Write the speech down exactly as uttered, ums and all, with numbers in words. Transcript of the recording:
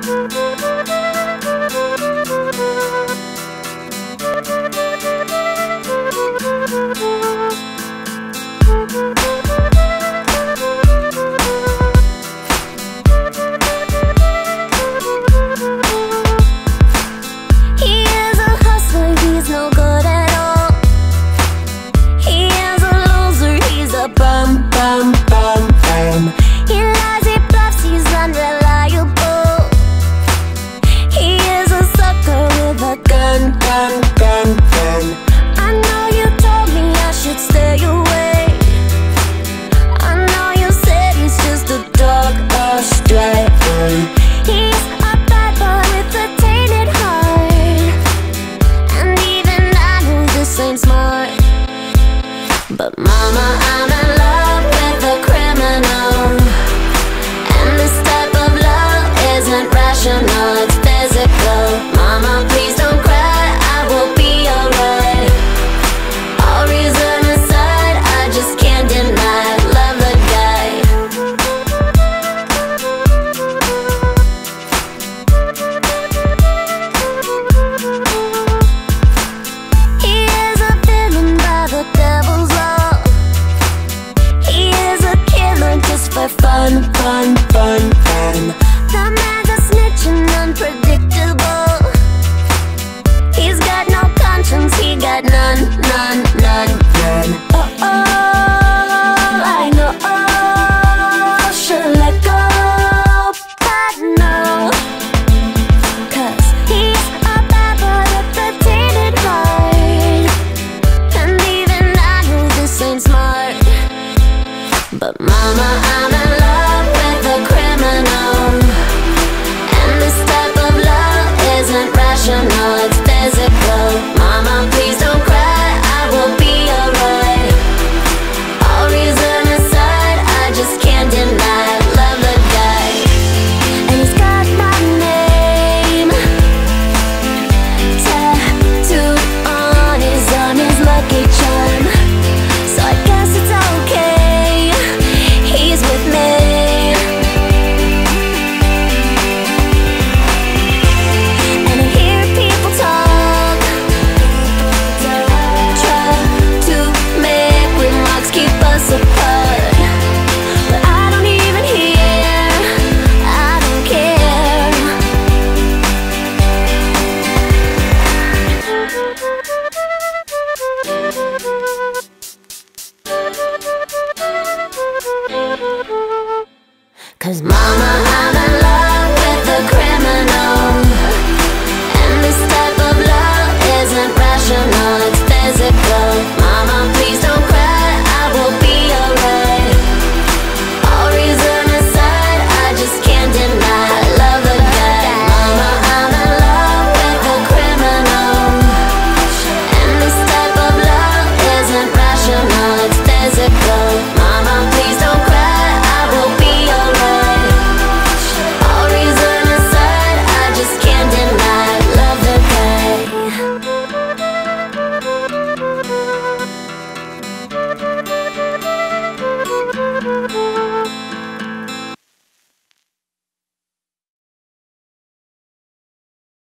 Bum, bum, bum, bum. He lies, he bluffs, he's unreliable. He is a sucker with a gun, gun, gun, gun. I know you told me I should stay away. I know you said he's just a dog astray. He's a bad boy with a tainted heart, and even I know this ain't smart. But mama, I'm in love with a criminal, and this type of love isn't rational.